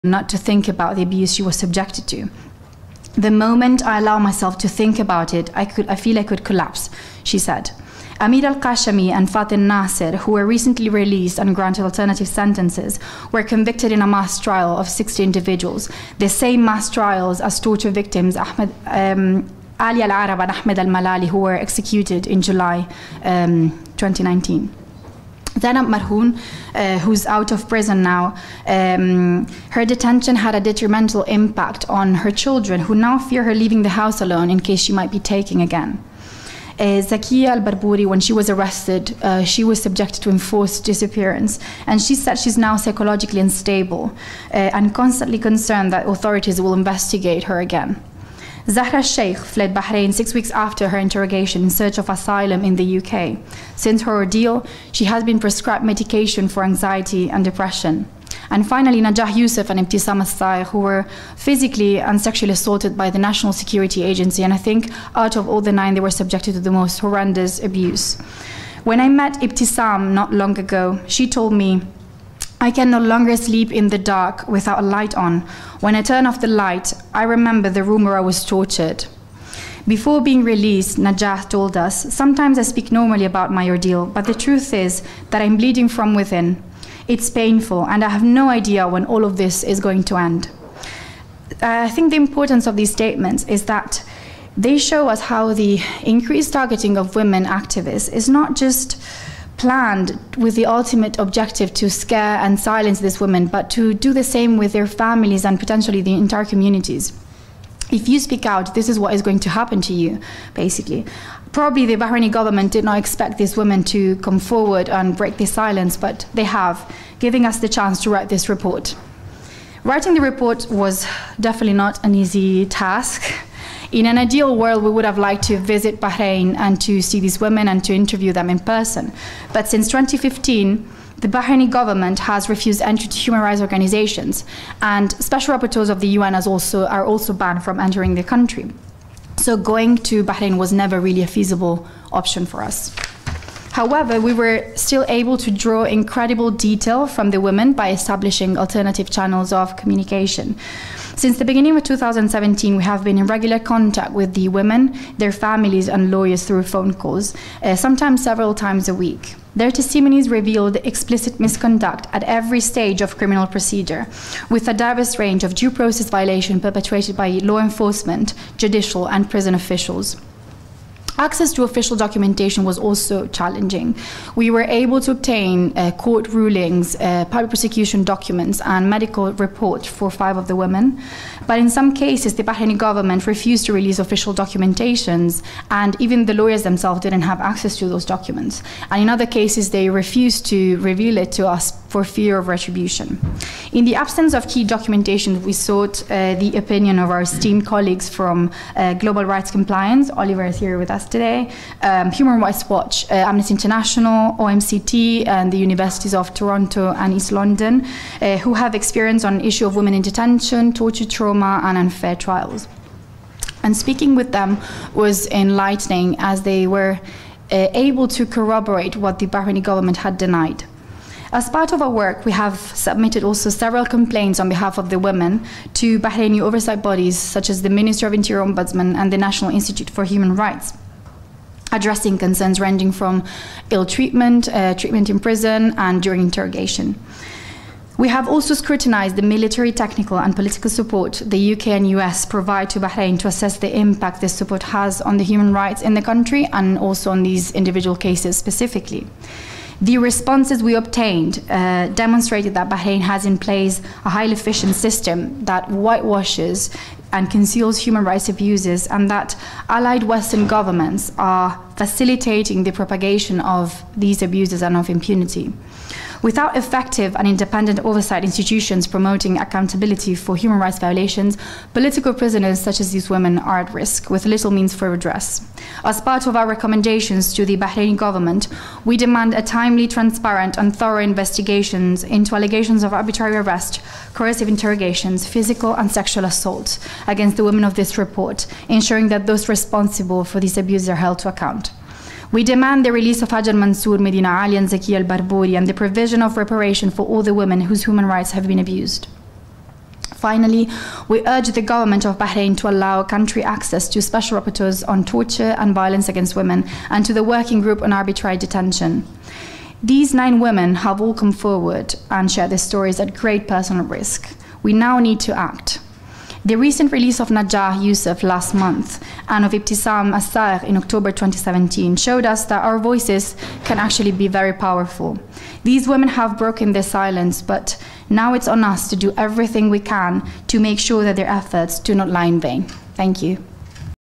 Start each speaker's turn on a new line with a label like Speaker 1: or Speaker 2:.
Speaker 1: not to think about the abuse she was subjected to. The moment I allow myself to think about it, I feel I could collapse, she said. Amir al-Qashami and Fatin Nasser, who were recently released and granted alternative sentences, were convicted in a mass trial of 60 individuals, the same mass trials as torture victims Ali al-Arab and Ahmed al-Malali, who were executed in July 2019. Zainab Marhoon, who's out of prison now, her detention had a detrimental impact on her children, who now fear her leaving the house alone in case she might be taken again. Zakia al-Barbouri, when she was arrested, she was subjected to enforced disappearance, and she said she's now psychologically unstable and constantly concerned that authorities will investigate her again. Zahra Sheikh fled Bahrain 6 weeks after her interrogation in search of asylum in the UK. Since her ordeal, she has been prescribed medication for anxiety and depression. And finally, Najah Youssef and Ibtisam Al-Saigh, who were physically and sexually assaulted by the National Security Agency, and I think out of all the 9, they were subjected to the most horrendous abuse. When I met Ibtisam not long ago, she told me, "I can no longer sleep in the dark without a light on. When I turn off the light, I remember the room where I was tortured." Before being released, Najah told us, "Sometimes I speak normally about my ordeal, but the truth is that I'm bleeding from within. It's painful, and I have no idea when all of this is going to end." I think the importance of these statements is that they show us how the increased targeting of women activists is not just planned with the ultimate objective to scare and silence these women, but to do the same with their families and potentially the entire communities. If you speak out, this is what is going to happen to you, basically. Probably the Bahraini government did not expect these women to come forward and break their silence, but they have, giving us the chance to write this report. Writing the report was definitely not an easy task. In an ideal world, we would have liked to visit Bahrain and to see these women and to interview them in person. But since 2015, the Bahraini government has refused entry to human rights organizations, and special rapporteurs of the UN are also banned from entering the country. So going to Bahrain was never really a feasible option for us. However, we were still able to draw incredible detail from the women by establishing alternative channels of communication. Since the beginning of 2017, we have been in regular contact with the women, their families, and lawyers through phone calls, sometimes several times a week. Their testimonies revealed explicit misconduct at every stage of criminal procedure, with a diverse range of due process violations perpetrated by law enforcement, judicial, and prison officials. Access to official documentation was also challenging. We were able to obtain court rulings, public prosecution documents, and medical reports for 5 of the women. But in some cases, the Bahraini government refused to release official documentations, and even the lawyers themselves didn't have access to those documents. And in other cases, they refused to reveal it to us for fear of retribution. In the absence of key documentation, we sought the opinion of our esteemed colleagues from Global Rights Compliance. Oliver is here with us today, Human Rights Watch, Amnesty International, OMCT, and the Universities of Toronto and East London, who have experience on the issue of women in detention, torture, trauma, and unfair trials. And speaking with them was enlightening, as they were able to corroborate what the Bahraini government had denied. As part of our work, we have submitted also several complaints on behalf of the women to Bahraini oversight bodies such as the Ministry of Interior Ombudsman and the National Institute for Human Rights, addressing concerns ranging from ill treatment, treatment in prison, and during interrogation. We have also scrutinized the military, technical, and political support the UK and US provide to Bahrain to assess the impact this support has on the human rights in the country and also on these individual cases specifically. The responses we obtained demonstrated that Bahrain has in place a highly efficient system that whitewashes and conceals human rights abuses, and that allied Western governments are facilitating the propagation of these abuses and of impunity. Without effective and independent oversight institutions promoting accountability for human rights violations, political prisoners such as these women are at risk, with little means for redress. As part of our recommendations to the Bahraini government, we demand a timely, transparent, and thorough investigations into allegations of arbitrary arrest, coercive interrogations, physical and sexual assault against the women of this report, ensuring that those responsible for these abuses are held to account. We demand the release of Hajar Mansour, Medina Ali, and Zakia al-Barbouri, and the provision of reparation for all the women whose human rights have been abused. Finally, we urge the government of Bahrain to allow country access to special rapporteurs on torture and violence against women and to the working group on arbitrary detention. These 9 women have all come forward and shared their stories at great personal risk. We now need to act. The recent release of Najah Youssef last month and of Ibtisam As-Saer in October 2017 showed us that our voices can actually be very powerful. These women have broken their silence, but now it's on us to do everything we can to make sure that their efforts do not lie in vain. Thank you.